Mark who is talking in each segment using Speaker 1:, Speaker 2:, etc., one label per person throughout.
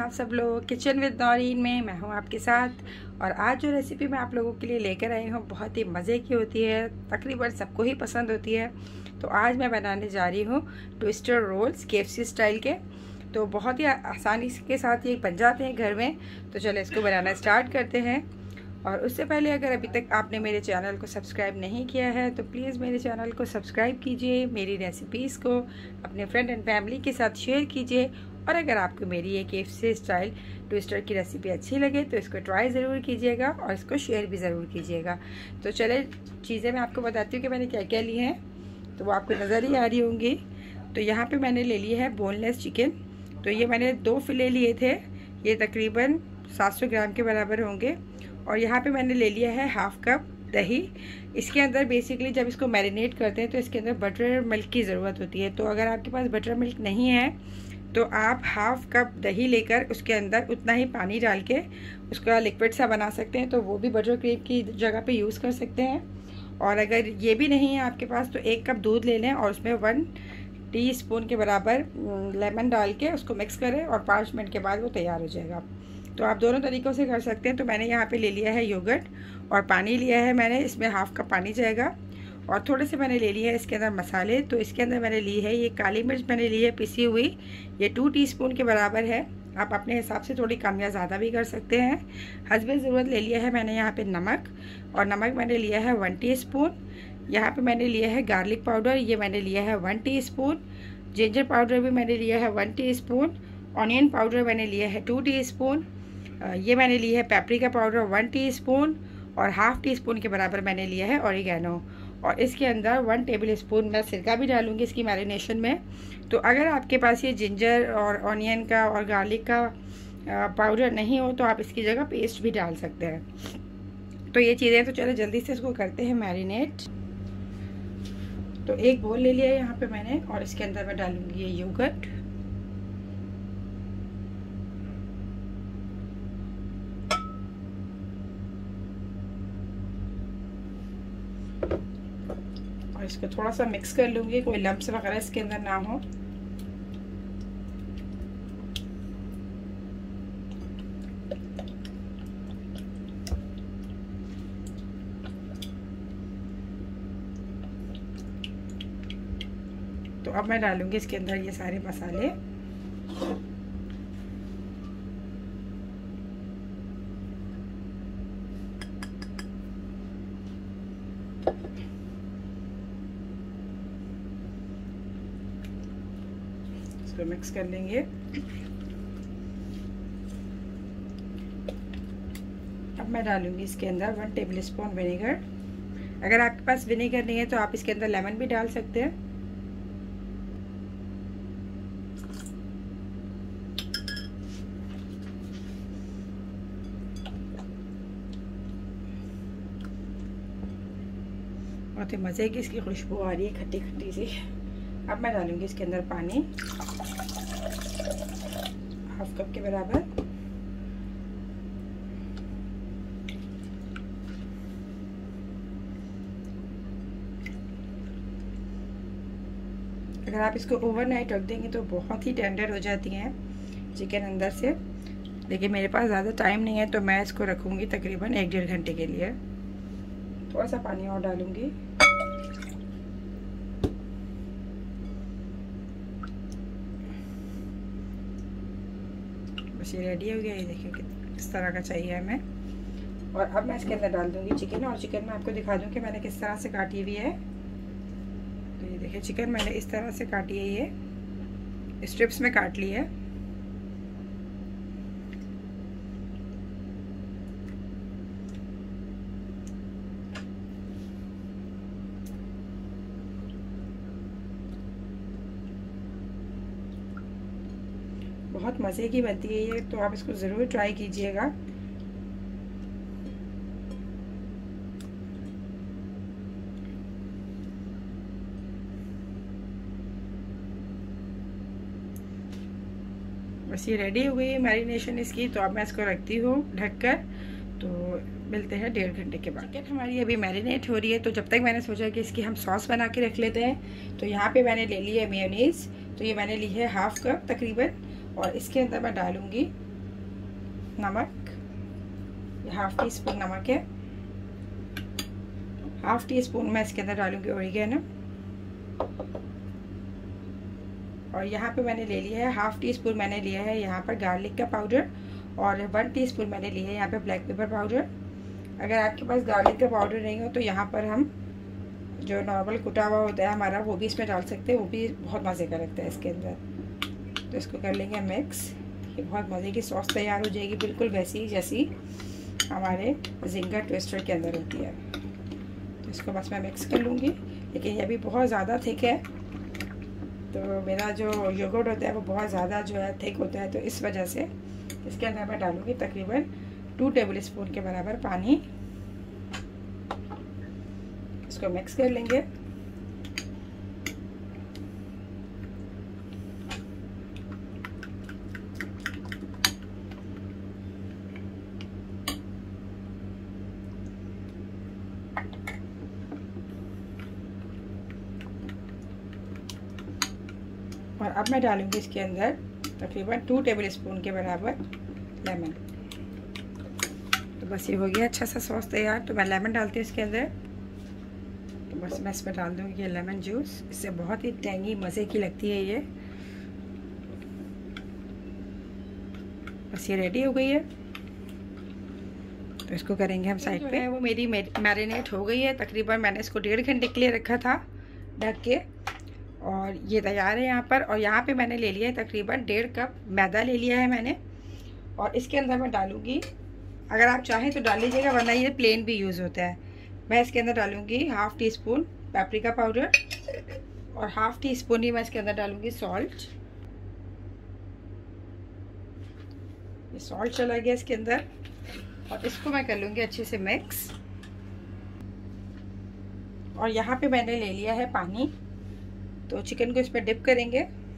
Speaker 1: आप सब लोग किचन विद नौरीन में। मैं हूं आपके साथ और आज जो रेसिपी मैं आप लोगों के लिए लेकर आई हूं बहुत ही मज़े की होती है, तकरीबन सबको ही पसंद होती है। तो आज मैं बनाने जा रही हूं ट्विस्टर रोल्स KFC स्टाइल के। तो बहुत ही आसानी के साथ ये बन जाते हैं घर में। तो चलो इसको बनाना स्टार्ट करते हैं। और उससे पहले अगर अभी तक आपने मेरे चैनल को सब्सक्राइब नहीं किया है तो प्लीज़ मेरे चैनल को सब्सक्राइब कीजिए, मेरी रेसिपीज़ को अपने फ्रेंड एंड फैमिली के साथ शेयर कीजिए। और अगर आपको मेरी ये KFC स्टाइल ट्विस्टर की रेसिपी अच्छी लगे तो इसको ट्राई ज़रूर कीजिएगा और इसको शेयर भी ज़रूर कीजिएगा। तो चले चीज़ें मैं आपको बताती हूँ कि मैंने क्या क्या ली हैं, तो वो आपको नज़र ही आ रही होंगी। तो यहाँ पे मैंने ले लिया है बोनलेस चिकन। तो ये मैंने 2 फिले लिए थे, ये तकरीबन 700 ग्राम के बराबर होंगे। और यहाँ पे मैंने ले लिया है हाफ़ कप दही। इसके अंदर बेसिकली जब इसको मैरिनेट करते हैं तो इसके अंदर बटर मिल्क की ज़रूरत होती है। तो अगर आपके पास बटर मिल्क नहीं है तो आप हाफ़ कप दही लेकर उसके अंदर उतना ही पानी डाल के उसका लिक्विड सा बना सकते हैं, तो वो भी बटर क्रीम की जगह पे यूज़ कर सकते हैं। और अगर ये भी नहीं है आपके पास तो 1 कप दूध ले लें और उसमें 1 टीस्पून के बराबर लेमन डाल के उसको मिक्स करें और 5 मिनट के बाद वो तैयार हो जाएगा। तो आप दोनों तरीक़ों से कर सकते हैं। तो मैंने यहाँ पे ले लिया है योगर्ट और पानी लिया है मैंने, इसमें हाफ़ कप पानी जाएगा। और थोड़े से मैंने ले लिए है इसके अंदर मसाले। तो इसके अंदर मैंने ली है ये काली मिर्च, मैंने ली है पिसी हुई, ये 2 टीस्पून के बराबर है। आप अपने हिसाब से थोड़ी कम या ज़्यादा भी कर सकते हैं। हस्बे ज़रूरत ले लिया है मैंने यहाँ पे नमक, और नमक मैंने लिया है 1 टीस्पून। यहाँ पे मैंने लिया है गार्लिक पाउडर, ये मैंने लिया है 1 टीस्पून। जिंजर पाउडर भी मैंने लिया है 1 टीस्पून। ऑनियन पाउडर मैंने लिया है 2 टीस्पून। ये मैंने ली है पेपरिका पाउडर 1 टीस्पून और हाफ़ टीस्पून के बराबर मैंने लिया है ऑरिगेनो। और इसके अंदर 1 टेबल स्पून मैं सिरका भी डालूंगी इसकी मैरिनेशन में। तो अगर आपके पास ये जिंजर और ऑनियन का और गार्लिक का पाउडर नहीं हो तो आप इसकी जगह पेस्ट भी डाल सकते हैं। तो ये चीज़ें, तो चलो जल्दी से इसको करते हैं मैरिनेट। तो एक बोल ले लिया है यहाँ पे मैंने और इसके अंदर मैं डालूंगी ये योगर्ट। और इसको थोड़ा सा मिक्स कर लूँगी, कोई लम्प्स वगैरह इसके अंदर ना हो। तो अब मैं डालूँगी इसके अंदर ये सारे मसाले। इसको मिक्स कर लेंगे। अब मैं डालूंगी इसके अंदर 1 टेबल स्पून विनेगर। अगर आपके पास विनेगर नहीं है तो आप इसके अंदर लेमन भी डाल सकते हैं। बहुत ही मज़े की इसकी खुशबू आ रही है, खट्टी खट्टी सी। अब मैं डालूंगी इसके अंदर पानी हाफ़ कप के बराबर। अगर आप इसको ओवरनाइट रख देंगे तो बहुत ही टेंडर हो जाती हैं चिकन अंदर से, लेकिन मेरे पास ज़्यादा टाइम नहीं है तो मैं इसको रखूँगी तकरीबन 1-1.5 घंटे के लिए। थोड़ा सा पानी और डालूँगी। बस ये रेडी हो गया, ये देखिए किस तरह का चाहिए हमें। और अब मैं इसके अंदर डाल दूँगी चिकन। और चिकन मैं आपको दिखा दूँ कि मैंने किस तरह से काटी हुई है। तो ये देखिए चिकन मैंने इस तरह से काटी है, ये स्ट्रिप्स में काट ली है। बहुत मज़े की बनती है ये, तो आप इसको ज़रूर ट्राई कीजिएगा। बस ये रेडी हो गई है मैरिनेशन इसकी। तो अब मैं इसको रखती हूँ ढककर। तो मिलते हैं 1.5 घंटे के बाद। चिकन हमारी अभी मैरिनेट हो रही है, तो जब तक मैंने सोचा कि इसकी हम सॉस बना के रख लेते हैं। तो यहाँ पे मैंने ले ली है मेयोनीज़। तो ये मैंने ली है हाफ़ कप तकरीबन, और इसके अंदर मैं डालूँगी नमक, ये हाफ टी स्पून नमक है। हाफ टी स्पून मैं इसके अंदर डालूंगी ओरिगेनो। और यहाँ पे मैंने ले लिया है हाफ टी स्पून, मैंने लिया है यहाँ पर गार्लिक का पाउडर, और 1 टीस्पून मैंने लिया है यहाँ पे ब्लैक पेपर पाउडर। अगर आपके पास गार्लिक का पाउडर नहीं हो तो यहाँ पर हम जो नॉर्मल कुटा हुआ होता है हमारा वो भी इसमें डाल सकते हैं, वो भी बहुत मज़े का लगता है इसके अंदर। तो इसको कर लेंगे मिक्स। ये बहुत मज़े की सॉस तैयार हो जाएगी, बिल्कुल वैसी जैसी हमारे जिंगर ट्विस्टर के अंदर होती है। तो इसको बस मैं मिक्स कर लूँगी, लेकिन ये भी बहुत ज़्यादा थिक है, तो मेरा जो योगर्ट होता है वो बहुत ज़्यादा जो है थिक होता है, तो इस वजह से इसके अंदर मैं डालूँगी तकरीबन 2 टेबल स्पून के बराबर पानी। इसको मिक्स कर लेंगे। और अब मैं डालूंगी इसके अंदर तकरीबन 2 टेबल स्पून के बराबर लेमन। तो बस ये हो गया अच्छा सा सॉस तैयार। तो मैं लेमन डालती हूँ इसके अंदर। तो बस मैं इसमें डाल दूँगी ये लेमन जूस, इससे बहुत ही टेंगी मज़े की लगती है ये। बस ये रेडी हो गई है, तो इसको करेंगे हम साइड पे। वो मेरी मैरिनेट हो गई है तकरीबन, मैंने इसको 1.5 घंटे के लिए रखा था ढक के, और ये तैयार है यहाँ पर। और यहाँ पे मैंने ले लिया है तकरीबन 1.5 कप मैदा ले लिया है मैंने, और इसके अंदर मैं डालूँगी, अगर आप चाहें तो डाल लीजिएगा, वरना ये प्लेन भी यूज़ होता है। मैं इसके अंदर डालूँगी half teaspoon paprika powder, और हाफ टी स्पून ही मैं इसके अंदर डालूँगी सॉल्ट। ये सॉल्ट चला गया इसके अंदर, और इसको मैं कर लूँगी अच्छे से मिक्स। और यहाँ पे मैंने ले लिया है पानी, तो चिकन को इसमें डिप करेंगे।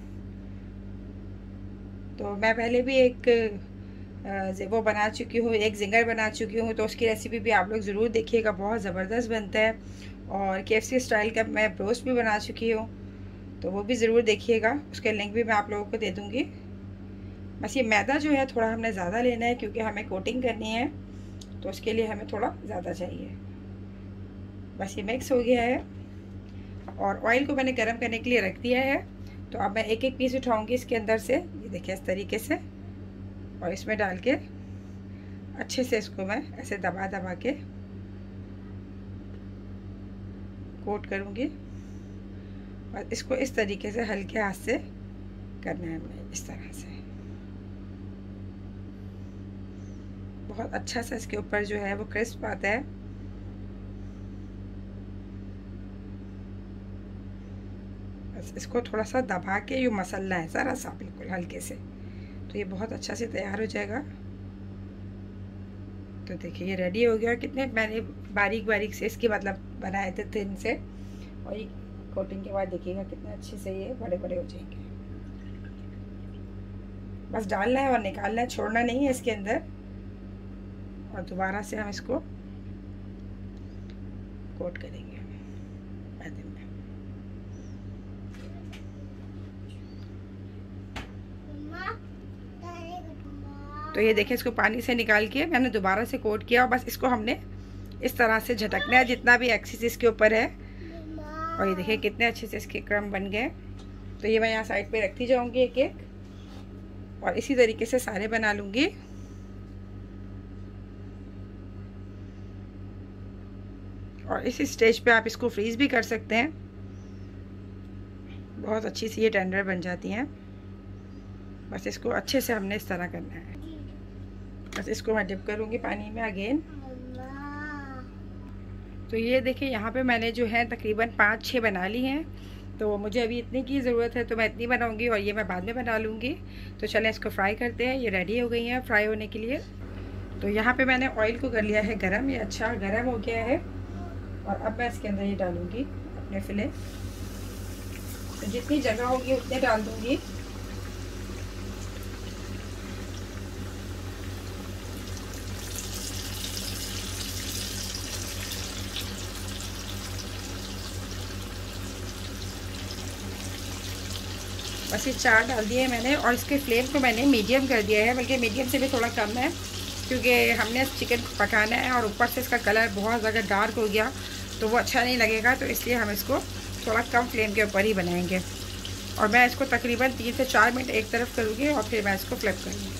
Speaker 1: तो मैं पहले भी एक वो बना चुकी हूँ, एक जिंगर बना चुकी हूँ, तो उसकी रेसिपी भी आप लोग ज़रूर देखिएगा, बहुत ज़बरदस्त बनता है। और KFC स्टाइल का मैं ब्रोस्ट भी बना चुकी हूँ, तो वो भी ज़रूर देखिएगा, उसके लिंक भी मैं आप लोगों को दे दूँगी। बस ये मैदा जो है थोड़ा हमने ज़्यादा लेना है, क्योंकि हमें कोटिंग करनी है, तो उसके लिए हमें थोड़ा ज़्यादा चाहिए। बस ये मिक्स हो गया है, और ऑयल को मैंने गर्म करने के लिए रख दिया है। तो अब मैं एक एक पीस उठाऊंगी इसके अंदर से, ये देखिए इस तरीके से, और इसमें डाल के अच्छे से इसको मैं ऐसे दबा दबा के कोट करूंगी। और इसको इस तरीके से हल्के हाथ से करना है हमें, इस तरह से। बहुत अच्छा सा इसके ऊपर जो है वो क्रिस्प आता है। बस इसको थोड़ा सा दबा के यूँ मसलना है ज़रा सा, बिल्कुल हल्के से, तो ये बहुत अच्छा से तैयार हो जाएगा। तो देखिए ये रेडी हो गया। कितने मैंने बारीक बारीक से इसके मतलब बनाए थे थिन से, और ये कोटिंग के बाद देखिएगा कितने अच्छे से ये बड़े बड़े हो जाएंगे। बस डालना है और निकालना है, छोड़ना नहीं है इसके अंदर। और दोबारा से हम इसको कोट करेंगे मैदे में। तो ये देखिए इसको पानी से निकाल के मैंने दोबारा से कोट किया, और बस इसको हमने इस तरह से झटकना है जितना भी एक्सेस इसके ऊपर है। और ये देखिए कितने अच्छे से इसके क्रम बन गए। तो ये मैं यहाँ साइड पे रखती जाऊंगी एक एक, और इसी तरीके से सारे बना लूँगी। और इस स्टेज पे आप इसको फ्रीज़ भी कर सकते हैं, बहुत अच्छी सी ये टेंडर बन जाती हैं। बस इसको अच्छे से हमने इस तरह करना है। बस इसको मैं डिप करूँगी पानी में अगेन। तो ये देखिए यहाँ पे मैंने जो है तकरीबन 5-6 बना ली हैं। तो मुझे अभी इतनी की ज़रूरत है, तो मैं इतनी बनाऊँगी, और ये मैं बाद में बना लूँगी। तो चलें इसको फ्राई करते हैं। ये रेडी हो गई हैं फ्राई होने के लिए। तो यहाँ पे मैंने ऑयल को कर लिया है गरम, ये अच्छा गरम हो गया है। और अब मैं इसके अंदर ये डालूँगी अपने फिले। तो जितनी जगह होगी उतने डाल दूँगी। बस ये 4 डाल दिए मैंने, और इसके फ्लेम को मैंने मीडियम कर दिया है, बल्कि मीडियम से भी थोड़ा कम है, क्योंकि हमने चिकन को पकाना है और ऊपर से इसका कलर बहुत ज़्यादा डार्क हो गया तो वो अच्छा नहीं लगेगा, तो इसलिए हम इसको थोड़ा कम फ्लेम के ऊपर ही बनाएंगे। और मैं इसको तकरीबन 3 से 4 मिनट एक तरफ करूँगी और फिर मैं इसको फ्लिप करूँगी।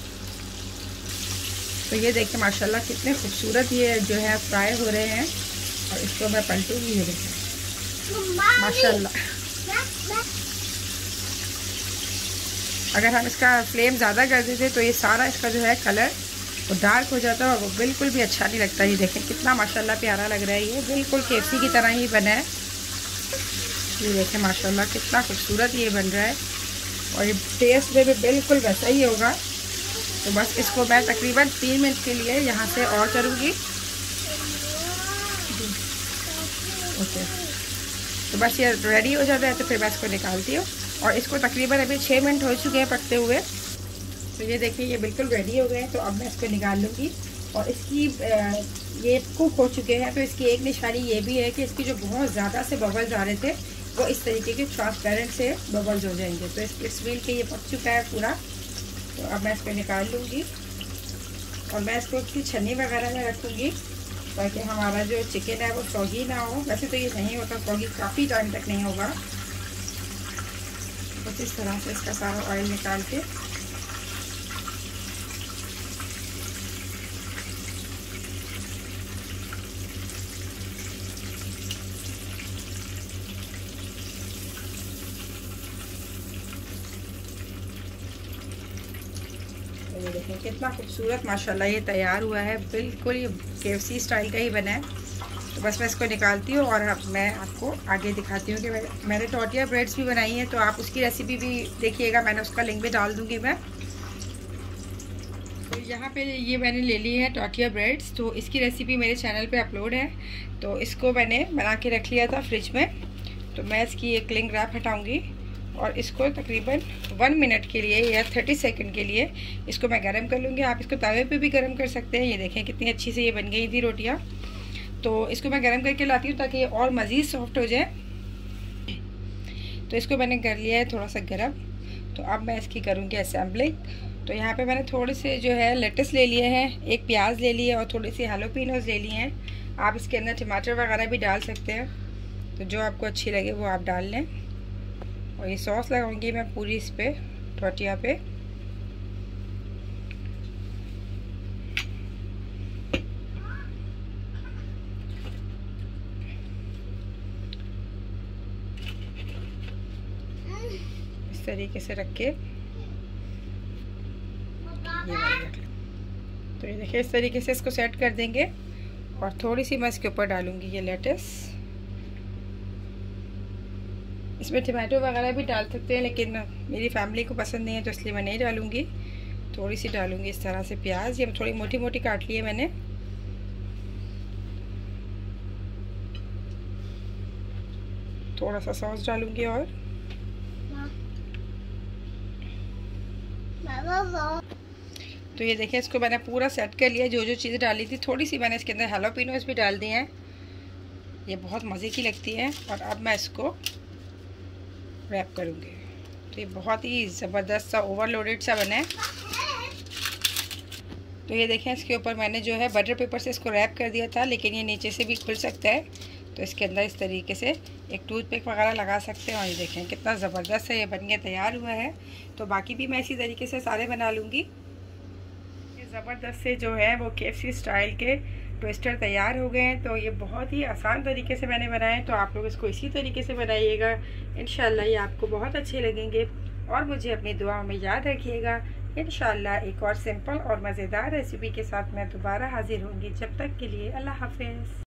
Speaker 1: तो ये देखिए माशाल्लाह कितने खूबसूरत ये जो है फ्राई हो रहे हैं, और इसको मैं पलटूँगी। ये देखिए माशाल्लाह। अगर हम इसका फ्लेम ज़्यादा कर देते तो ये सारा इसका जो है कलर वो डार्क हो जाता है और वो बिल्कुल भी अच्छा नहीं लगता। ये देखें कितना माशाल्लाह प्यारा लग रहा है, ये बिल्कुल KFC की तरह ही बना है। ये देखें माशाल्लाह कितना खूबसूरत ये बन रहा है, और ये टेस्ट में भी बिल्कुल वैसा ही होगा। तो बस इसको मैं तकरीबन 3 मिनट के लिए यहाँ से और करूँगी। ओके, तो बस ये रेडी हो जाता है तो फिर मैं इसको निकालती हूँ। और इसको तकरीबन अभी 6 मिनट हो चुके हैं पकते हुए। तो ये देखिए ये बिल्कुल रेडी हो गए हैं, तो अब मैं इसको निकाल लूँगी। और इसकी ये कुक हो चुके हैं, तो इसकी एक निशानी ये भी है कि इसकी जो बहुत ज़्यादा से बबल्स आ रहे थे वो इस तरीके के ट्रांसपेरेंट से बबल्स हो जाएंगे। तो इस मील के ये पक चुका है पूरा। तो अब मैं इसको निकाल लूँगी और मैं इसको इसकी छन्नी वगैरह में रखूँगी, ताकि हमारा जो चिकन है वो सॉगी ना हो। वैसे तो ये नहीं होता सॉगी, काफ़ी टाइम तक नहीं होगा। बस इस तरह से इसका सारा ऑयल निकाल के ये देखें कितना खूबसूरत माशाल्लाह ये तैयार हुआ है। बिल्कुल ये KFC स्टाइल का ही बना है। तो बस मैं इसको निकालती हूँ और अब मैं आपको आगे दिखाती हूँ कि मैंने टॉर्टिया ब्रेड्स भी बनाई हैं, तो आप उसकी रेसिपी भी देखिएगा, मैंने उसका लिंक भी डाल दूँगी मैं। तो यहाँ पे ये मैंने ले ली है टॉर्टिया ब्रेड्स, तो इसकी रेसिपी मेरे चैनल पे अपलोड है। तो इसको मैंने बना के रख लिया था फ्रिज में। तो मैं इसकी एक क्लिंग रैप हटाऊँगी और इसको तकरीबन 1 मिनट के लिए या 30 सेकंड के लिए इसको मैं गरम कर लूँगी। आप इसको तवे पे भी गरम कर सकते हैं। ये देखें कितनी अच्छी से ये बन गई थी रोटियाँ। तो इसको मैं गरम करके लाती हूँ ताकि ये और मज़ीद सॉफ्ट हो जाए। तो इसको मैंने कर लिया है थोड़ा सा गरम। तो अब मैं इसकी करूँगी असेंबलिंग। तो यहाँ पे मैंने थोड़े से जो है लेटस ले लिए हैं, एक प्याज ले लिया और थोड़ी सी हैलोपिनोज ले लिए हैं। आप इसके अंदर टमाटर वगैरह भी डाल सकते हैं, तो जो आपको अच्छी लगे वो आप डाल लें। और ये सॉस लगाऊंगी मैं पूरी इस पे टॉर्टिया पे। इस तरीके से रख के तो ये देखिए इस तरीके से इसको सेट कर देंगे। और थोड़ी सी मैं इसके ऊपर डालूंगी ये लेटस। इसमें टमाटो वगैरह भी डाल सकते हैं, लेकिन मेरी फैमिली को पसंद नहीं है तो इसलिए मैं नहीं डालूँगी। थोड़ी सी डालूँगी इस तरह से प्याज, ये थोड़ी मोटी मोटी काट ली है मैंने। थोड़ा सा सॉस डालूँगी और तो ये देखिए इसको मैंने पूरा सेट कर लिया। जो जो चीज़ें डाली थी थोड़ी सी मैंने इसके अंदर हैलोपिनोज भी डाल दी हैं, ये बहुत मज़े की लगती है। और अब मैं इसको रैप करूँगी। तो ये बहुत ही ज़बरदस्त सा ओवरलोडेड सा बना है। तो ये देखें इसके ऊपर मैंने जो है बटर पेपर से इसको रैप कर दिया था, लेकिन ये नीचे से भी खुल सकता है। तो इसके अंदर इस तरीके से एक टूथपिक वगैरह लगा सकते हैं। और ये देखें कितना ज़बरदस्त है ये बन के तैयार हुआ है। तो बाकी भी मैं इसी तरीके से सारे बना लूँगी। ये ज़बरदस्त से जो है वो KFC स्टाइल के ट्विस्टर तैयार हो गए हैं। तो ये बहुत ही आसान तरीके से मैंने बनाए, तो आप लोग इसको इसी तरीके से बनाइएगा। इंशाल्लाह ये आपको बहुत अच्छे लगेंगे। और मुझे अपनी दुआ में याद रखिएगा। इंशाल्लाह एक और सिंपल और मज़ेदार रेसिपी के साथ मैं दोबारा हाजिर होंगी। जब तक के लिए अल्लाह हाफ़िज़।